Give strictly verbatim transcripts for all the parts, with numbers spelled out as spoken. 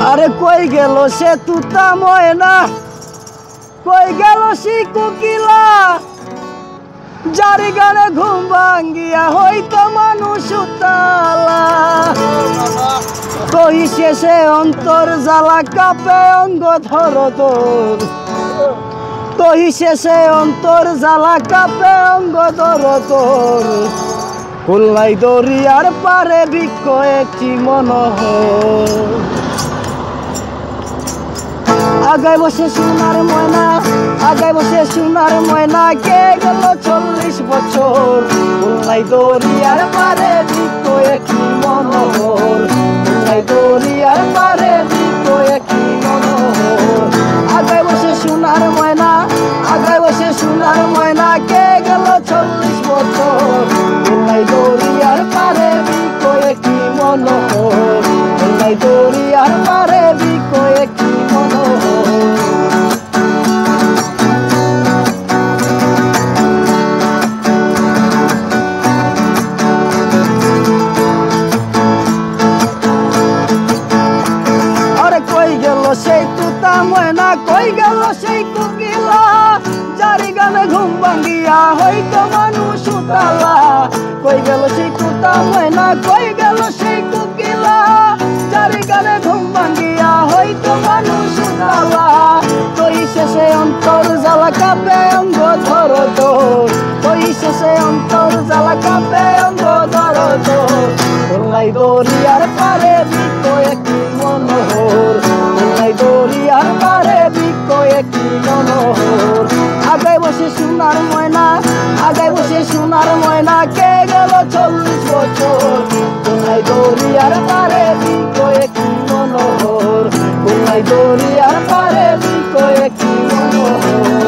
আরে কই গেল সে তুতা ময়না, কই গেল সে কোকিলা, যার গানে ঘুম ভাঙ্গিয়া হইতো মানুষ উতালা। কই শেষে অন্তর জ্বালা কাঁপে অঙ্গ ধর তোর, কই শেষে অন্তর জ্বালা কাঁপে অঙ্গ ধর তোর। খুলনাই দরিয়ার পারে বৃক্ষ একটি মনোহর, আগায় বসে সোনার ময়না, আগায় বসে সোনার ময়না, কে গেল চল্লিশ বছর। খুলনাই দরিয়ার পারে বৃক্ষ একটি মনোহর, খুলনাই দরিয়ার পারে বৃক্ষ একটি মনোহর। আগায় বসে সোনার ময়না, আগায় বসে সোনার ময়না, কে গেল চল্লিশ বছর। খুলনাই দরিয়ার পারে বৃক্ষ একটি মনোহর, খুলনাই দরিয়ার পারে বৃক্ষ একটি মনোহর। সেই তুতা ময়না, কই গেল সেই কোকিলা, যার গানে ঘুম ভাঙ্গিয়া হইতো মানুষ উতালা। কই গেল সেই তুতা ময়না, কই গেল সেই কোকিলা, যার গানে ঘুম ভাঙ্গিয়া হইতো মানুষ উতালা। কই শেষে অন্তর জ্বালা কাঁপে অঙ্গ ধর তোর, কই শেষে অন্তর জ্বালা কাঁপে অঙ্গ ধর তোর। খুলনাই দরিয়ার পারে বৃক্ষ একটি মনোহর, খুলনাই দরিয়ার পারে বৃক্ষ একটি মনোহর। আগায় বসে সোনার ময়না, আগায় বসে সোনার ময়না, কে গেল চল্লিশ বছর। খুলনাই দরিয়ার পারে বৃক্ষ একটি মনোহর, খুলনাই দরিয়ার পারে বৃক্ষ একটি মনোহর।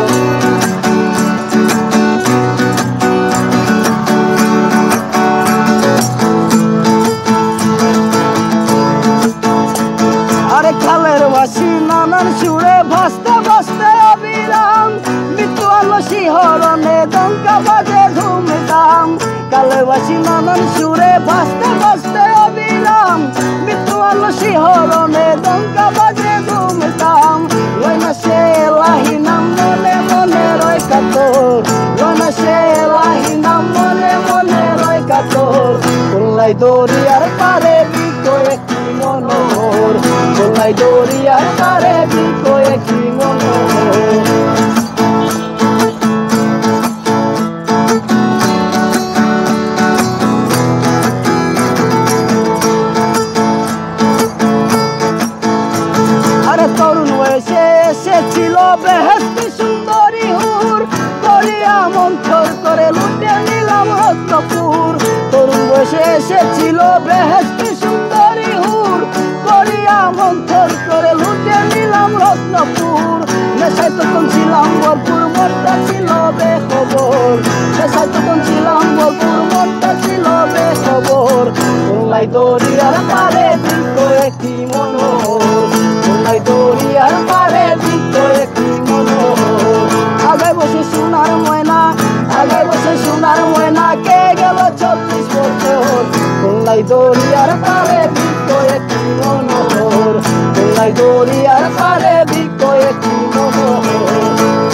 খালের বাসি নানান সুরে ভাসতে ভাসতে অবিরাম, মৃত্যু আলো শিহরণে ডঙ্কা বাজে ধুমধাম। খালের বাসি নানান সুরে ভাসতে ভাসতে অবিরাম, মৃত্যু আলো শিহরণে ডঙ্কা বাজে ধুমধাম। লয়না সে লাহি নাম মনে মনে রয় কাতর, লয়না সে লাহি নাম মনে মনে রয় কাতর। খুলনাই দরিয়ার পারে বৃক্ষ একটি মনোহর, খুলনাই দরিয়ার পারে বৃক্ষ একটি মনোহর। আরে তরুণ বয়সে এসেছিল বেহেশতি সুন্দরী হুর, দরিয়া মন্থর করে লুটে নিলাম রত্নপুর। তরুণ বয়সে এসেছিল বেহেশতি সুন্দরী হুর, দরিয়া মন্থর করে লুটে নিলাম রত্নপুর। নেশায় তখন ছিলাম ভরপুর, মনটা ছিল বেখবর, নেশায় তখন ছিলাম ভরপুর, মনটা ছিল বেখবর। খুলনাই দরিয়ার পারে বৃক্ষ একটি মনোহর, খুলনাই দরিয়ার পারে বৃক্ষ একটি মনোহর। আগায় বসে সোনার ময়না, আগায় বসে সোনার ময়না, কে গেল চল্লিশ বছর। খুলনাই দরিয়ার পারে বৃক্ষ একটি মনোহর, খুলনাই দরিয়ার পারে বৃক্ষ একটি মনোহর।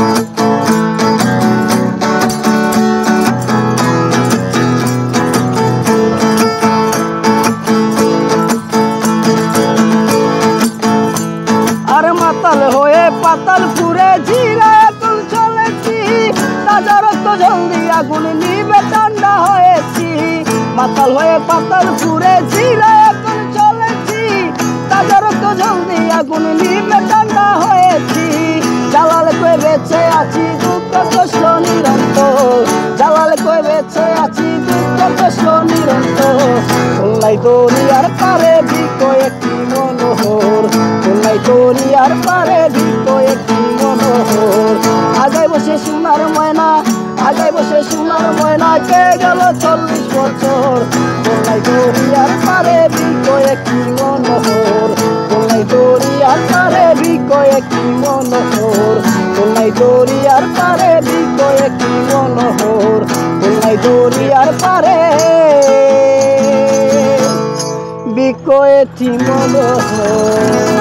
আরে মাতাল হয়ে পাতাল পুরে জিরা এখন চলেছি, তাজা রক্ত জল দিয়ে আগুন নিবে ঠান্ডা হয়েছি। মাতাল হয়ে পাতাল পুরে জিরা এখন চলেছি, তাজা রক্ত জল দিয়ে আগুন নিবে ঠান্ডা হয়েছি। জালাল কই বেঁচে আছি দুঃখ কষ্ট নিরন্তর, জালাল কই বেঁচে আছি দুঃখ কষ্ট নিরন্তর। খুলনাই দরিয়ার পারে বৃক্ষ একটি মনোহর, খুলনাই দরিয়ার পারে বৃক্ষ একটি মনোহর। আগায় বসে সোনার ময়না, আগায় বসে সোনার ময়না, কে গেল চল্লিশ বছর। খুলনাই দরিয়ার পারে বৃক্ষ একটি মনোহর, খুলনাই দরিয়ার পারে বৃক্ষ একটি মনোহর, খুলনাই দরিয়ার পারে বৃক্ষ একটি মনোহর, খুলনাই দরিয়ার পারে বৃক্ষ একটি মনোহর।